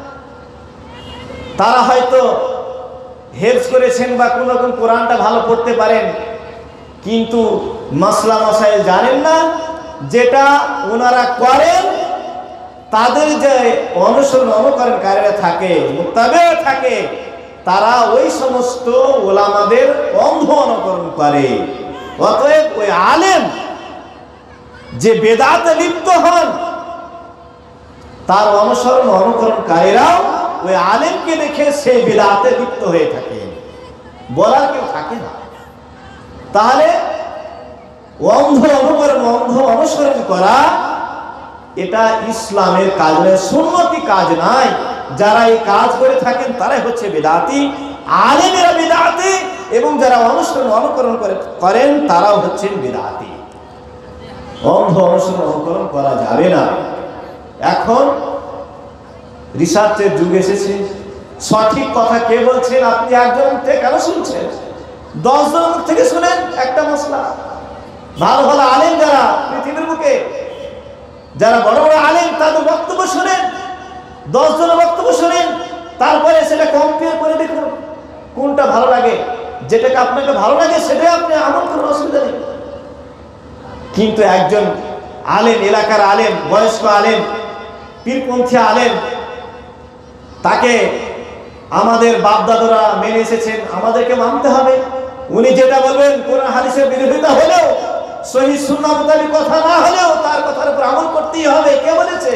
তারা হয়তো হেফজ করেছেন বা কোন রকম কোরআনটা ভালো পড়তে পারেন, কিন্তু মাসলা মাসাইল জানেন না। যেটা ওনারা করেন, তাদের যে অনুকরণকারীরা থাকে, মুত্তাবে থাকে, তারা ওই সমস্ত ওলামাদের অন্ধ অনুকরণ করে। অতএব ওই আলেম যে বেদাতে লিপ্ত হন, তার অনুকরণকারীরাও ওই আলেমকে দেখে সেই বেদাতে লিপ্ত হয়ে থাকে, বলার কেউ থাকে না। তাহলে অন্ধ অনুসরণ করা এটা ইসলামের কাজ নয়, সুন্নতি কাজ নাই। যারা এই কাজ করে থাকেন তারাই হচ্ছে বেদাতি, আলেমেরা বেদাতি, এবং যারা অনুকরণ করেন তারাও হচ্ছেন বেদাতি। অন্ধ অনুকরণ করা যাবে না। এখন রিসার্চের যুগ এসেছে, সঠিক কথা কে বলছেন আপনি একজন থেকে কেন শুনছেন? 10 জন থেকে শুনেন একটা মশলা। ভালো ভালো আলেম যারা পৃথিবীর বুকে, যারা বড় বড় আলেম, তাদের বক্তব্য শুনেন, 10 জনের বক্তব্য শুনেন, তারপরে সেটা কম্পেয়ার করে দেখুন কোনটা ভালো লাগে। যেটাকে আপনাকে ভালো লাগে সেটাই আপনি আমল করুন, অসুবিধা নেই। কিন্তু একজন আলেম, এলাকার আলেম, বয়স্ক আলেম, পীরপন্থী আলেম, তাকে আমাদের বাপদাদারা মেনে এসেছেন, আমাদেরকে মানতে হবে। উনি যেটা বলবেন কোরআন হাদিসের বিরোধিতা হলেও, সহিহ সুন্নাহ মোতাবেক কথা না হলেও, তার কথার উপর আমল করতেই হবে। কে বলেছে?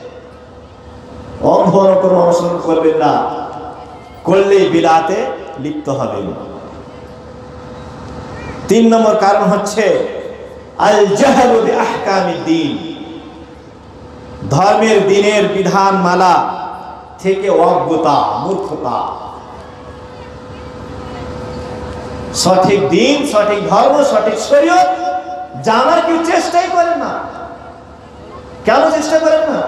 অন্ধ অনুসরণ করবেন না, করলেই বিদআতে লিপ্ত হবেন। 3 নম্বর কারণ হচ্ছে আল জাহলু বিআহকামিদ দ্বীন, ধর্মের দিনের বিধানমালা থেকে অজ্ঞতা, মূর্খতা। সঠিক দিন, সঠিক ধর্ম, সঠিক শরীয়ত জানার কেউ চেষ্টাই করেন না। কেন চেষ্টা করেন না?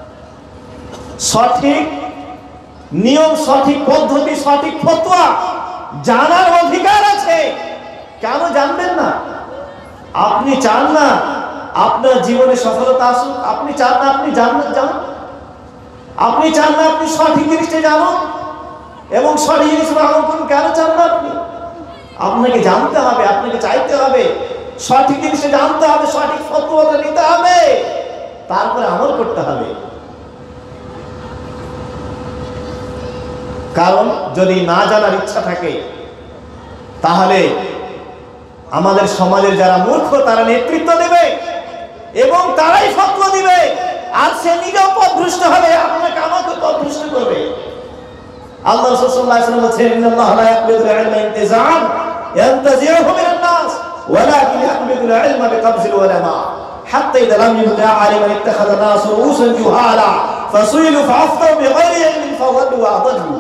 সঠিক নিয়ম, সঠিক পদ্ধতি, সঠিক ফতোয়া জানার অধিকার আছে, কেন জানবেন না? আপনি চান না আপনার জীবনে সফলতা আসুক, আপনি চান না আপনি জান্নাত যান, আপনি চান না আপনি সঠিক জিনিসটা জানুন এবং সঠিক জিনিস গ্রহণ করুন। কেন চান না আপনি? আপনাকে জানতে হবে, আপনাকে চাইতে হবে, সঠিক জিনিসটা জানতে হবে, সঠিক ফতোয়াটা নিতে হবে, তারপরে আমল করতে হবে। কারণ যদি না জানার ইচ্ছা থাকে, তাহলে আমাদের সমাজের যারা মূর্খ তারা নেতৃত্ব দেবে এবং তারাই ফতোয়া দিবে, আর সে নিজেও পথভ্রষ্ট হবে, আপনাকে আমাকে পথভ্রষ্ট করবে। আল্লাহ রাসূল সাল্লাল্লাহু আলাইহি ওয়াসাল্লাম বলেছেন, ইন্নাল্লাহা লা ইয়াকবিদুল ইলমা ইনতিজাআন ইয়ানতাজিউহু মিনান নাস ওয়ালাকিন ইয়াকবিদুল ইলমা বিকবজিল উলামা হাত্তা ইযা লাম ইবদা আলিমান ইত্তাখাযা নাস রুউসান জুহালা ফাসুইলু ফাআফতাউ বিগাইরি ইলমিন ফাওয়াল্লু ওয়া আদাল্লু।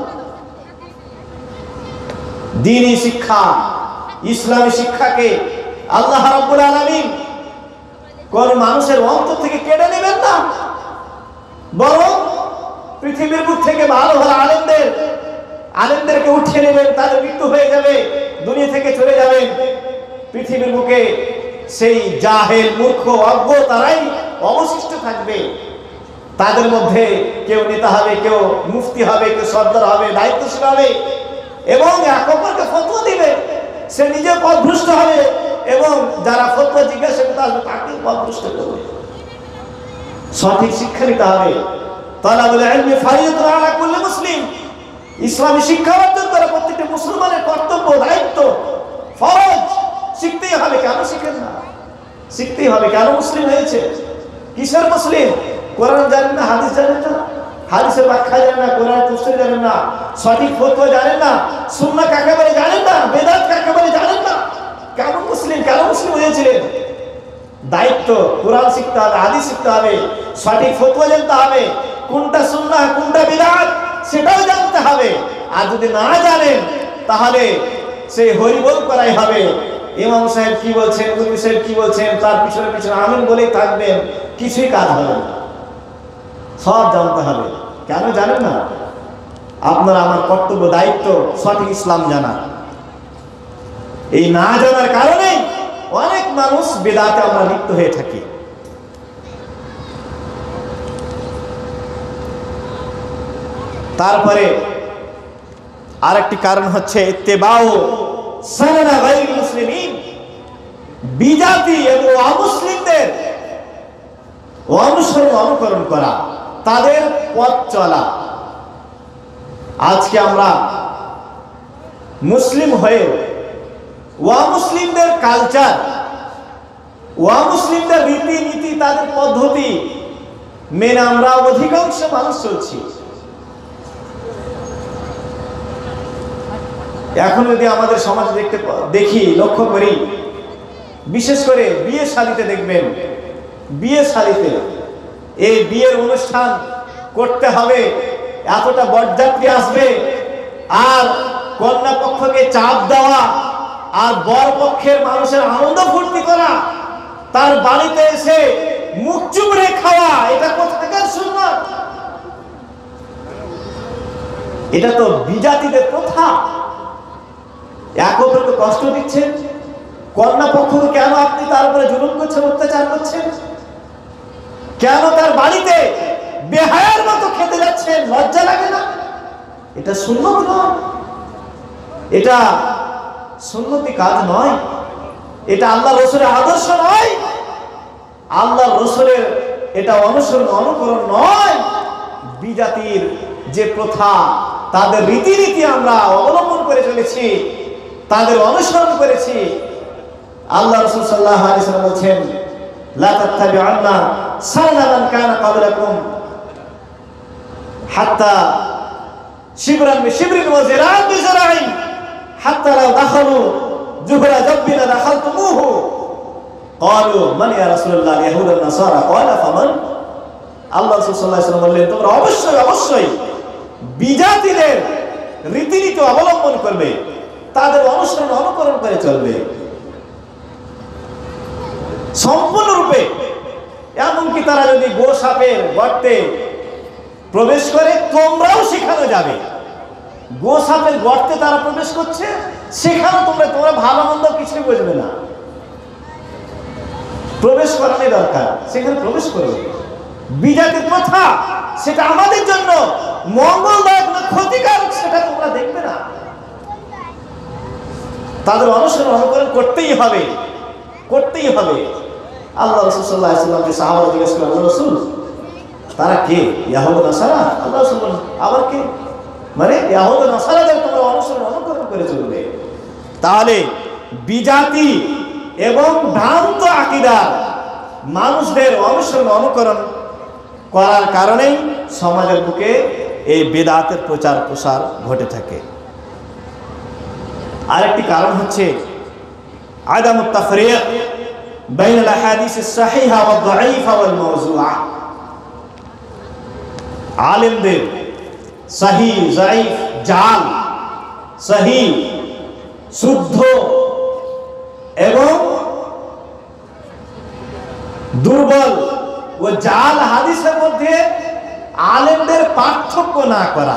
দ্বীনি শিক্ষা, ইসলামী শিক্ষাকে আল্লাহ রাব্বুল আলামিন কোন মানুষের অন্তর থেকে কেড়ে নেবেন না, বরং পৃথিবীর বুক থেকে ভালো ভালো আলেমদেরকে উঠিয়ে নেবেন। তাদের মৃত্যু হয়ে যাবে, দুনিয়া থেকে চলে যাবেন। পৃথিবীর বুকে সেই জাহেল, মূর্খ, অজ্ঞ তারাই অবশিষ্ট থাকবে। তাদের মধ্যে কেউ নেতা হবে, কেউ মুফতি হবে, কেউ সর্দার হবে, দায়িত্বশীল হবে এবং এক অপরকে ফতোয়া দিবে। সে নিজে পথভ্রষ্ট হবে এবং যারা ফতোয়া জিজ্ঞাসা করতে আসবে তাকে পথভ্রষ্ট করবে। সঠিক শিক্ষা নিতে হবে। তালাবুল ইলমি ফারিয়াতুন আলা কুল্লি মুসলিম, ইসলামী শিক্ষা অর্জন করা প্রত্যেকটা মুসলমানের কর্তব্য, দায়িত্ব, ফরজ। শিখতেই হবে। কেন শিখেন না? শিখতেই হবে। কেন মুসলিম হয়েছে? কিসের মুসলিম? কোরআন জানেন না, হাদিস জানেন না, হাদিসের ব্যাখ্যা জানেন না, কোরআনের তাফসীর জানেন না, সঠিক ফতোয়া জানেন না, সুন্নাহ কাকে বলে জানেন না, বেদাত কাকে বলে জানেন না। কেন মুসলিম? কেন মুসলিম হয়েছিলেন? দায়িত্ব কোরআন শিখতে হবে, হাদিস শিখতে হবে, সঠিক ফতোয়া জানতে হবে, কোনটা সুন্নাহ কোনটা বিদআত সেটাও জানতে হবে। আর যদি না জানেন তাহলে সেই হরিবোল করাই হবে। ইমাম সাহেব কি বলছেন, মুফতি সাহেব কি বলছেন, তার পিছনে পিছনে আমিন বলেই থাকবেন, কিছুই কাজ হবে না। সব জানতে হবে। কেন জানেন না? আপনার আমার কর্তব্য দায়িত্ব সঠিক ইসলাম জানা। এই না জানার কারণে অনেক মানুষ বিদআতে আমরা লিপ্ত হয়ে থাকি। তারপরে আরেকটি কারণ হচ্ছে ইত্তেবাউ সানানা গায়রিল মুসলিমিন, বিজাতি এবং অমুসলিমদের অনুসরণ অনুকরণ করা, তাদের পথ চলা। আজকে আমরা মুসলিম হয়ে অমুসলিমদের কালচার, অমুসলিমদের রীতিনীতি, তাদের পদ্ধতি মেনে আমরা অধিকাংশ মানুষ চলছি। এখন যদি আমাদের সমাজে দেখি লক্ষ্য করি, বিশেষ করে বিয়ে শাদীতে দেখবেন, বিয়ে শাদীতে এই বিয়ের অনুষ্ঠান করতে হবে, এতটা বরযাত্রী আসবে, আর কন্যা পক্ষকে চাপ দেওয়া, আর বর পক্ষের মানুষের আনন্দ ফুর্তি করা, তার বাড়িতে এসে মুখ চুবড়ে খাওয়া, এটা কোথাকার সুন্নাত? এটা তো বিজাতিদের প্রথা। এক অপরকে কষ্ট দিচ্ছেন, কন্যা পক্ষকে কেন আপনি তার উপরে জুলুম করছেন, অত্যাচার করছেন? কেন তার বাড়িতে বেহায়ার মতো খেতে যাচ্ছেন? লজ্জা লাগে না? এটা সুন্নত নয়, এটা সুন্নতি কাজ নয়, এটা আল্লাহ রসুলের আদর্শ নয়, আল্লাহ রসুলের এটা অনুসরণ অনুকরণ নয়। বিজাতির যে প্রথা, তাদের রীতিনীতি আমরা অবলম্বন করে চলেছি, তাদের অনুসরণ করেছি। আল্লাহ রাসূল সাল্লাল্লাহু আলাইহি ওয়াসাল্লাম বলেছেন, লা তাত্তাবিউন্না সানানা মান কানা ক্বাবলাকুম হাত্তা শিবরান বিশিবরিন ওয়া জিরাআন বিজিরাইন হাত্তা লাউ দাখালু জুহরা জাব্বিনা দাখালতুমুহু ক্বালু মান ইয়া রাসূলুল্লাহ ইয়াহুদ ওয়া নাসারা ক্বালা ফামান। আল্লাহ রাসূল সাল্লাল্লাহু আলাইহি ওয়াসাল্লাম বললেন, তোমরা অবশ্যই অবশ্যই বিজাতিদের রীতিনীতি অবলম্বন করবে, তাদের অনুসরণ অনুকরণ করে চলবে সম্পূর্ণরূপে। এমনকি তারা যদি গোসাপের গর্তে প্রবেশ করে, তোমরাও সেখানে যাবে। গোসাপের গর্তে তারা প্রবেশ করছে, সেখানে তোমরা ভালো মন্দ কিছুই বুঝবে না, প্রবেশ করানোই দরকার, সেখানে প্রবেশ করবে। বিজাতির প্রথা, সেটা আমাদের জন্য মঙ্গলদায়ক না ক্ষতিকারক সেটা তোমরা দেখবে না। তাদের অনুসরণ অনুকরণ করতেই হবে, করতেই হবে। আল্লাহ রাসূল সাল্লাল্লাহু আলাইহি ওয়াসাল্লামকে সাহাবারা জিজ্ঞেস করলেন, আল্লাহ রাসূল তারা কে? ইহুদ নাসারা? আল্লাহ রাসূল বলেন, আবার কে? মানে ইহুদ নাসারাদের তোমরা অনুসরণ অনুকরণ করে চলবে। তাহলে বিজাতি এবং ভ্রান্ত আকীদার মানুষদের অনুসরণ অনুকরণ করার কারণেই সমাজের বুকে এই বিদআতের প্রচার প্রসার ঘটে থাকে। আরেকটি কারণ হচ্ছে আদামুত তাফরিক বাইনাল আহাদিসিস সাহিহা ওয়াদ দাঈফা ওয়াল মাওযুআ। আলেমদের সহিহ যায়িফ জাল, সহিহ শুদ্ধ এবং দুর্বল ও জাল হাদিসের মধ্যে আলেমদের পার্থক্য না করা।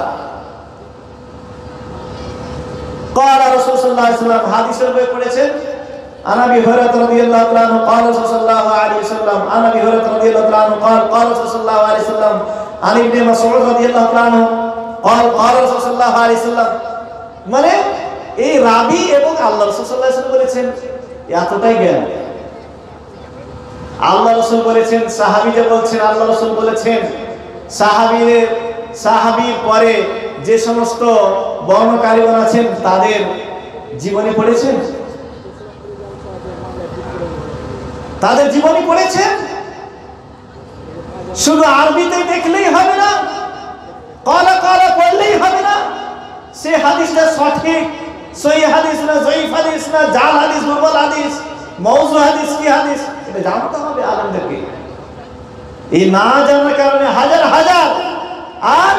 قال رسول صلى الله عليه وسلم হাদিসের বই পড়েছেন, عن ابي هريره رضي الله عنه قال رسول صلى الله عليه وسلم عن ابي هريره رضي الله عنه قال رسول صلى الله عليه وسلم عن ابن مسعود رضي الله عنه قال رسول صلى الله عليه وسلم। মানে এই রাবী এবং আল্লাহ রাসূল সাল্লাল্লাহু আলাইহি ওয়াসাল্লাম বলেছেন, এতটাই জ্ঞান। আল্লাহ রাসূল বলেছেন, সাহাবীরা বলছেন আল্লাহ রাসূল বলেছেন। সাহাবীর পরে যে সমস্ত বর্ণকারীগণ আছেন তাদের জীবনী পড়েছেন, তাদের জীবনী পড়েছেন। শুধু আরবিতে দেখলেই হবে না, কলা কলা পড়লেই হবে না। সে হাদিসটা সঠিক সহিহ হাদিস না জয়ীফ হাদিস না জাল হাদিস দুর্বল হাদিস মাউযু হাদিস কি হাদিস, এটা জানতে হবে আলেমদেরকে। এই না জানার কারণে হাজার হাজার আর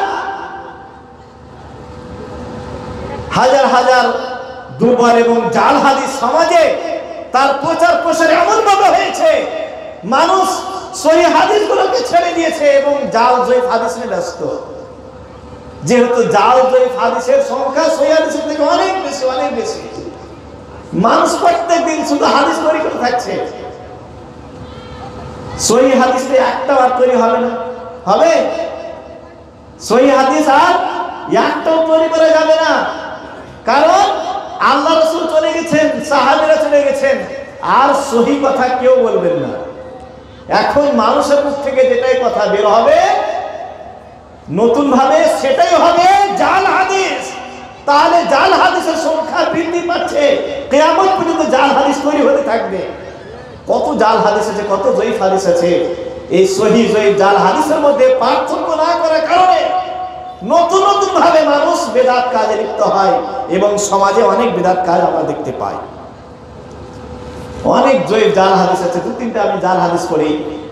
হাজার হাজার দুর্বল এবং জাল হাদিস সমাজে তার প্রচার প্রসার এমন ভাবে হয়েছে, মানুষ সহিহ হাদিসগুলোকে ছেড়ে দিয়েছে এবং জাল জয়ীফ হাদিস নিয়ে ব্যস্ত। যেহেতু জাল জয়ীফ হাদিসের সংখ্যা সহিহ হাদিসের থেকে অনেক বেশি, অনেক বেশি, মানুষ প্রত্যেকদিন শুধু হাদিস তৈরি করে থাকছে। সহিহ হাদিস একটা বার তৈরি হবে না, হবে? সহিহ হাদিস আর একটাও তৈরি করা যাবে না, কারণ আল্লাহ রাসূল চলে গেছেন, সাহাবীরা চলে গেছেন, আর সহি কথা কেউ বলবেন না। এখন মানুষের মুখ থেকে যেটাই কথা বের হবে নতুন ভাবে সেটাই হবে জাল হাদিস। তাহলে জাল হাদিসের সংখ্যা বৃদ্ধি পাচ্ছে, কিয়ামত পর্যন্ত জাল হাদিস তৈরি হতে থাকবে। কত জাল হাদিস আছে, কত জয়ীফ হাদিস আছে। এই সহিহ জয়ীফ জাল হাদিসের মধ্যে পার্থক্য না করার কারণে নতুন নতুন ভাবে মানুষ বেদাত কাজে লিপ্ত হয় এবং সমাজে অনেক বেদাত কাজ আমরা দেখতে পাই। অনেক জয়ীফ জাল হাদিস আছে, দু তিনটা আমি জাল হাদিস পড়ি।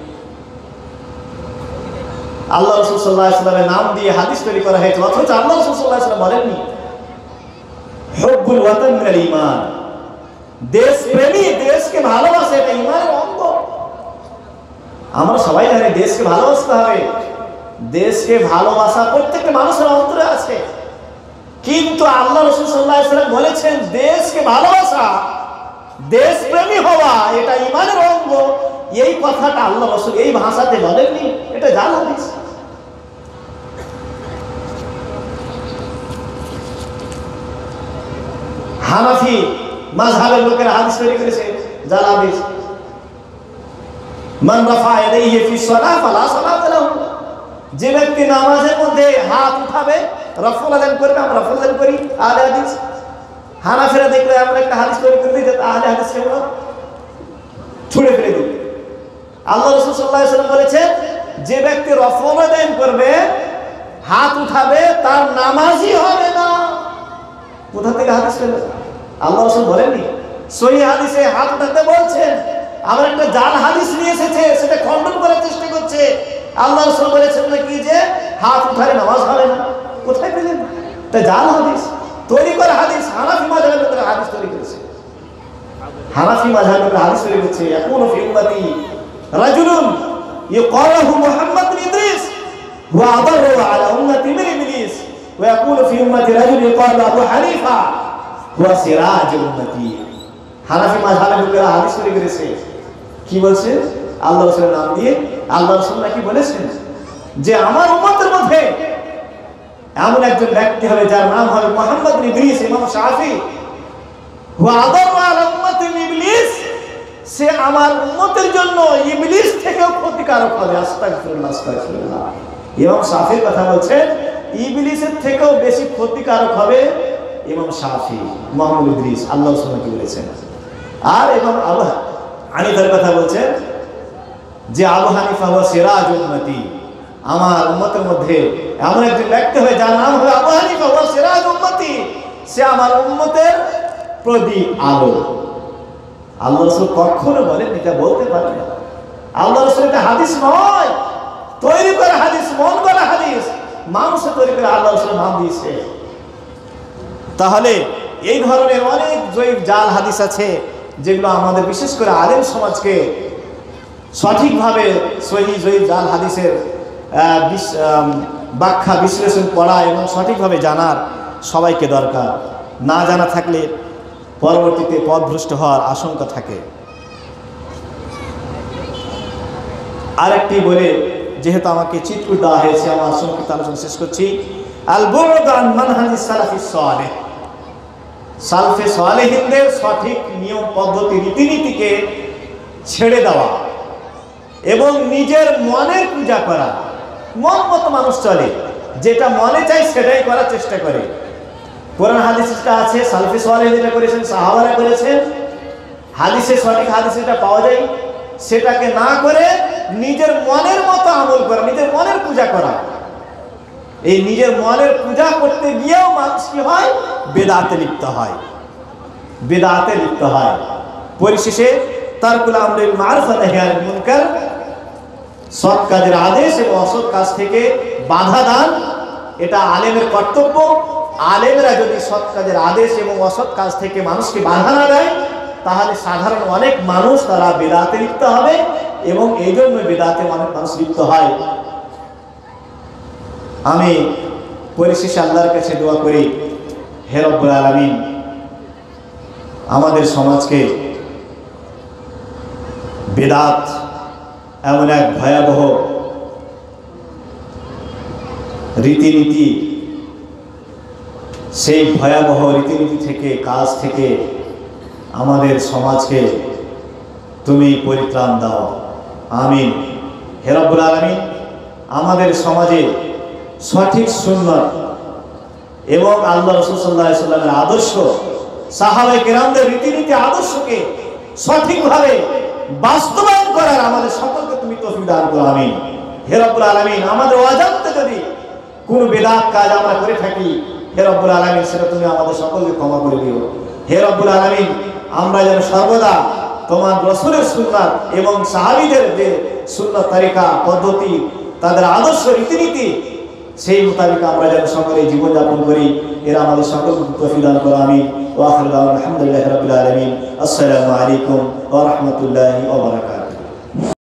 আল্লাহ রাসূল সাল্লাল্লাহু আলাইহি ওয়াসাল্লামের নাম দিয়ে হাদিস তৈরি করা হয়েছে, অথচ আল্লাহ রাসূল সাল্লাল্লাহু আলাইহি ওয়াসাল্লাম বলেননি হুব্বুল ওয়াতান মিনাল ঈমান। দেশ প্রেমী, দেশকে ভালোবাসে, এটা ঈমানের অঙ্গ। আমরা সবাই জানি দেশকে ভালোবাসতে হবে, দেশকে ভালোবাসা প্রত্যেকটা মানুষের অন্তরে আছে, কিন্তু আল্লাহ রাসূল সাল্লাল্লাহু আলাইহি ওয়াসাল্লাম বলেছেন দেশকে ভালোবাসা, দেশপ্রেমী হওয়া এটা ঈমানের অঙ্গ। এই কথাটা আল্লাহ রাসূল এই ভাষাতে বলেননি, এটা জাল হাদিস। হানাফি মাযহাবের লোকেরা হাদিস তৈরি করেছে জাল হাদিস। মান রাফা ইয়াদাইহি ফি সালাহ ফালা সালাত লাহু। যে ব্যক্তি নামাজের মধ্যে হাত উঠাবে, রাফুল আযান করবে, আমরা রাফুল আযান করি, আহলে হাদিস। হানাফিরা দেখলে আমরা একটা হাদিস তৈরি করে দিই, আহলে হাদিসকে আমরা ছুঁড়ে ফেলে দিই। আল্লাহ রাসূল সাল্লাল্লাহু আলাইহি ওয়াসাল্লাম বলেছেন যে ব্যক্তি রাফুল আযান করবে, হাত উঠাবে, তার নামাজই হবে না। কোথা থেকে হাদিস পেল? আল্লাহ রাসূল বলেননি, সহিহ হাদিসে হাত উঠাতে বলছেন। আবার একটা জাল হাদিস নিয়ে এসেছে, সেটা খণ্ডন করার চেষ্টা করছে। আল্লাহ রাসূল বলেছেন নাকি যে হাত উঠালে নামাজ হবে না। কোথায় পেলেন? এটা জাল হাদিস, তৈরি করা হাদিস। হানাফি মাযহাবের লোকেরা হাদিস তৈরি করেছে, হানাফি মাযহাবের লোকেরা হাদিস তৈরি করেছে। ইয়াকুনু ফি উম্মতি রাজুলুন ইউকালু লাহু মুহাম্মদ বিন ইদ্রিস ওয়া আদাররু আলা উম্মতি মিন ইবলিস ওয়া ইয়াকুনু ফি উম্মতি রাজুলুন ইউকালু লাহু আবু হানিফা ওয়া সিরাজুল উম্মতি। হানাফি মাযহাবের লোকেরা হাদিস তৈরি করেছে। কি বলছে? আল্লাহ রাসূলের নাম দিয়ে। আল্লাহ রাসূল নাকি বলেছেন যে আমার উম্মতের মধ্যে এমন একজন ব্যক্তি হবে যার নাম হবে মুহাম্মদ বিন ইদ্রিস, ইমাম শাফি। ওয়া আদাররু আলা উম্মতি মিন ইবলিস, সে আমার উম্মতের জন্য ইবলিস থেকেও ক্ষতিকারক হবে। আস্তাগফিরুল্লাহ, আস্তাগফিরুল্লাহ। ইমাম শাফির কথা বলছেন, ইবলিসের থেকেও বেশি ক্ষতিকারক হবে ইমাম শাফি, মুহাম্মদ ইদ্রিস। আল্লাহ রাসূল কি বলেছেন? আর ইমাম আবু হানিফার কথা বলছেন যে আবু হানিফা ওয়া সিরাজুল উম্মতি, আমার উম্মতের মধ্যে এমন একজন ব্যক্তি হবে যার নাম হবে আবু হানিফা ওয়া সিরাজুল উম্মতি, সে আমার উম্মতের প্রদীপ, আলো। আল্লাহ রাসূল কখনো বলেন এটা বলতে পারেন না। আল্লাহ রাসূল এটা হাদিস নয়, তৈরি করা হাদিস, মন করা হাদিস, মানুষে তৈরি করে আল্লাহ রাসূল নাম দিয়েছে। তাহলে এই ধরনের অনেক জয়ীফ জাল হাদিস আছে যেগুলো আমাদের বিশেষ করে আলেম সমাজকে সঠিকভাবে সহিহ জয়ীফ জাল হাদিসের ব্যাখ্যা বিশ্লেষণ পড়া এবং সঠিকভাবে জানার সবাইকে দরকার। না জানা থাকলে পরবর্তীতে পথভ্রষ্ট হওয়ার আশঙ্কা থাকে। আরেকটি বলে, যেহেতু আমাকে চিত্র দেওয়া হয়েছে, আমার সংক্ষিপ্ত আলোচনা শেষ করছি। আল বু'দ আন মানহাজিস সালাফিস সালেহ, সালফে সালেহিনদের সঠিক নিয়ম পদ্ধতি রীতিনীতিকে ছেড়ে দেওয়া এবং নিজের মনের পূজা করা। মন মতো মানুষ চলে, যেটা মনে চাই সেটাই করার চেষ্টা করে। কোরআন হাদিসটা আছে, সালফে সালেহ যেটা করেছেন, সাহাবারা করেছেন, হাদিসে সঠিক হাদিস যেটা পাওয়া যায় সেটাকে না করে নিজের মনের মতো আমল করা, নিজের মনের পূজা করা। এই নিজের মনের পূজা করতে গিয়েও মানুষ কি হয়? বেদাতে লিপ্ত হয়, বেদাতে লিপ্ত হয়। পরিশেষে তারকুল আমরিল মারুফ ওয়া নাহি আনিল মুনকার, সৎ কাজের আদেশ এবং অসৎ কাজ থেকে বাধা দান, এটা আলেমের কর্তব্য। আলেমরা যদি সৎ কাজের আদেশ এবং অসৎ কাজ থেকে মানুষকে বাধা না দেয়, তাহলে সাধারণ অনেক মানুষ তারা বিদআতে লিপ্ত হবে এবং এই জন্য বিদআতে অনেক মানুষ লিপ্ত হয়। আমি পরিশেষে আল্লাহর কাছে দোয়া করি, হে রব্বুল আলামিন আমাদের সমাজকে বিদআত এমন এক ভয়াবহ রীতিনীতি, সেই ভয়াবহ রীতিনীতি থেকে, কাজ থেকে আমাদের সমাজকে তুমি পরিত্রাণ দাও, আমিন। হে রব্বুল আলামিন আমাদের সমাজে সঠিক সুন্নাত এবং আল্লাহ রাসূল সাল্লাল্লাহু আলাইহি ওয়াসাল্লামের আদর্শ, সাহাবায়ে কেরামদের রীতিনীতি আদর্শকে সঠিকভাবে বাস্তবায়ন করার আমাদের সকলকে তুমি তৌফিক দান করো, আমিন। হে রব্বুল আলামিন আমাদের অজান্তে যদি কোনো বিদআত কাজ আমরা করে থাকি, হে রব্বুল আলামিন সেটা তুমি আমাদের সকলকে ক্ষমা করে দিও। হে রব্বুল আলামিন আমরা যেন সর্বদা তোমার রাসূলের সুন্নাত এবং সাহাবীদের যে সুন্নাত তরিকা পদ্ধতি, তাদের আদর্শ রীতিনীতি, সেই মোতাবেক আমরা যেন সকলে জীবনযাপন করি, এরা আমাদের সকলকে তৌফিক দান করো, আমিন। ওয়া আখিরু দাওয়ানা আলহামদুলিল্লাহি রাব্বিল আলামিন। আসসালামু আলাইকুম ওয়া রাহমাতুল্লাহি ওয়া বারাকাতুহু।